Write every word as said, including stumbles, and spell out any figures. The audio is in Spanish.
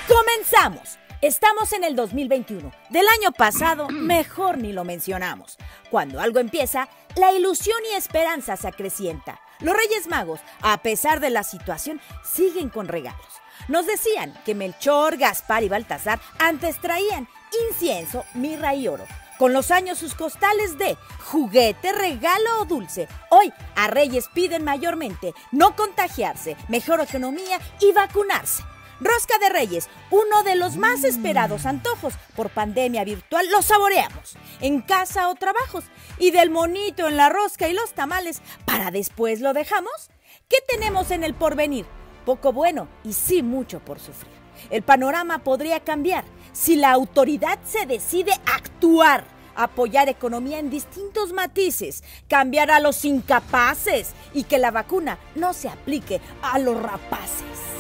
¡Comenzamos! Estamos en el dos mil veintiuno. Del año pasado, mejor ni lo mencionamos. Cuando algo empieza, la ilusión y esperanza se acrecienta. Los Reyes Magos, a pesar de la situación, siguen con regalos. Nos decían que Melchor, Gaspar y Baltasar antes traían incienso, mirra y oro. Con los años sus costales de juguete, regalo o dulce. Hoy a Reyes piden mayormente no contagiarse, mejor economía y vacunarse. Rosca de Reyes, uno de los más esperados antojos. Por pandemia virtual lo saboreamos, en casa o trabajos. Y del monito en la rosca y los tamales, ¿para después lo dejamos? ¿Qué tenemos en el porvenir? Poco bueno y sí mucho por sufrir. El panorama podría cambiar si la autoridad se decide actuar, apoyar economía en distintos matices, cambiar a los incapaces y que la vacuna no se aplique a los rapaces.